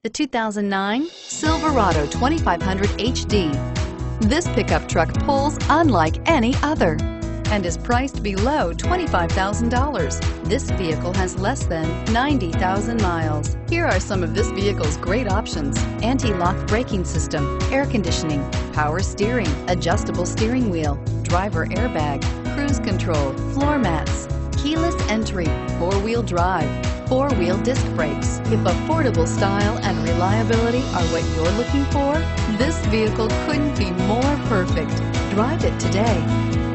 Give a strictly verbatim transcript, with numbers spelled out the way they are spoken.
the two thousand nine Silverado twenty-five hundred H D. This pickup truck pulls unlike any other and is priced below twenty-five thousand dollars. This vehicle has less than ninety thousand miles. Here are some of this vehicle's great options: anti-lock braking system, air conditioning, power steering, adjustable steering wheel, driver airbag, cruise control, floor mats, keyless entry, four-wheel drive, four-wheel disc brakes. If affordable style and reliability are what you're looking for, this vehicle couldn't be more perfect. Drive it today.